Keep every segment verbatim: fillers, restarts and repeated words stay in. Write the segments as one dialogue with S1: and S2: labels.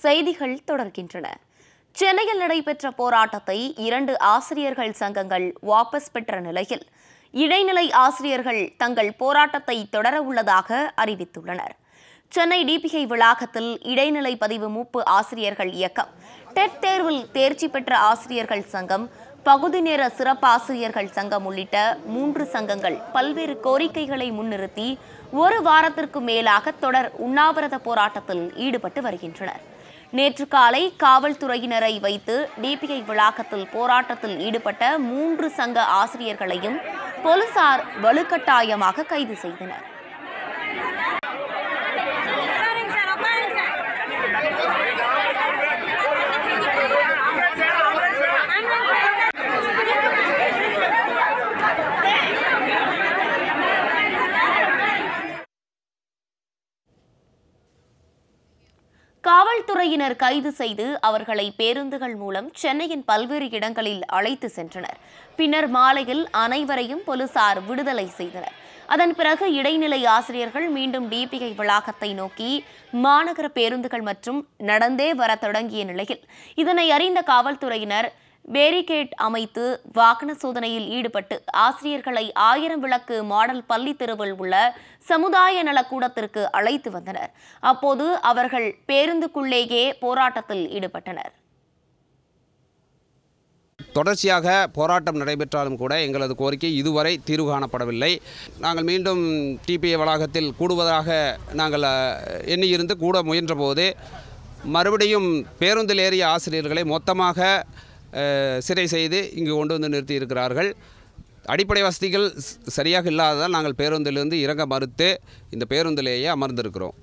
S1: செய்திகள் தொடர்கின்றன. சென்னையில் நடைபெற்ற போராட்டத்தை இரண்டு ஆசிரியர்கள் சங்கங்கள் வாபஸ் பெற்ற நிலையில் இடைநிலை ஆசிரியர்கள் தங்கள் போராட்டத்தை தொடர உள்ளதாக அறிவித்துள்ளனர். சென்னை டிபிஐ வளாகத்தில் இடைநிலை பதிவு மூப்பு ஆசிரியர்கள் இயக்கம், டெட் தேர்வில் தேர்ச்சி பெற்ற ஆசிரியர்கள் சங்கம், பகுதி நேர சிறப்பு ஆசிரியர்கள் சங்கம் உள்ளிட்ட மூன்று சங்கங்கள் பல்வேறு கோரிக்கைகளை முன்னிறுத்தி ஒரு வாரத்திற்கு மேலாக தொடர் உண்ணாவிரத போராட்டத்தில் ஈடுபட்டு வருகின்றனர். நேற்று காலை காவல்துறையினரை வைத்து டிபிஐ வளாகத்தில் போராட்டத்தில் ஈடுபட்ட மூன்று சங்க ஆசிரியர்களையும் போலீசார் வலுக்கட்டாயமாக கைது செய்தனர். காவல்துறையினர் கைது செய்து அவர்களை பேருந்துகள் மூலம் சென்னையின் பல்வேறு இடங்களில் அழைத்து சென்றனர். பின்னர் மாலையில் அனைவரையும் போலீசார் விடுதலை செய்தனர். அதன் பிறகு இடைநிலை ஆசிரியர்கள் மீண்டும் டிபிஐ வளாகத்தை நோக்கி மாநகர பேருந்துகள் மற்றும் நடந்தே வர தொடங்கிய நிலையில் இதனை அறிந்த காவல்துறையினர் பேரிகேட் அமைத்து வாகன சோதனையில் ஈடுபட்டு ஆசிரியர்களை ஆயிரம் விளக்கு மாடல் பள்ளி தெருவில் உள்ள சமுதாய நலக்கூடத்திற்கு அழைத்து வந்தனர். அப்போது அவர்கள் பேருந்துக்குள்ளேயே போராட்டத்தில் ஈடுபட்டனர்.
S2: தொடர்ச்சியாக போராட்டம் நடைபெற்றாலும் கூட எங்களது கோரிக்கை இதுவரை தீர்வு காணப்படவில்லை. நாங்கள் மீண்டும் டிபிஐ வளாகத்தில் கூடுவதாக நாங்கள் எண்ணியிருந்து கூட முயன்றபோது மறுபடியும் பேருந்தில் ஏறிய ஆசிரியர்களை மொத்தமாக சிறை செய்து இங்கு கொண்டு வந்து நிறுத்தி இருக்கிறார்கள். அடிப்படை வசதிகள் சரியாக இல்லாததால் நாங்கள் பேருந்திலிருந்து இறங்க மறுத்து இந்த பேருந்திலேயே அமர்ந்திருக்கிறோம்.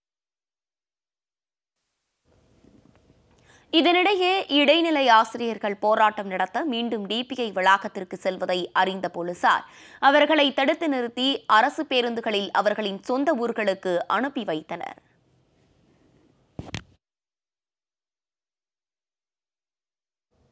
S1: இதனிடையே இடைநிலை ஆசிரியர்கள் போராட்டம் நடத்த மீண்டும் டிபிஐ வளாகத்திற்கு செல்வதை அறிந்த போலீசார் அவர்களை தடுத்து நிறுத்தி அரசு பேருந்துகளில் அவர்களின் சொந்த ஊர்களுக்கு அனுப்பி வைத்தனர்.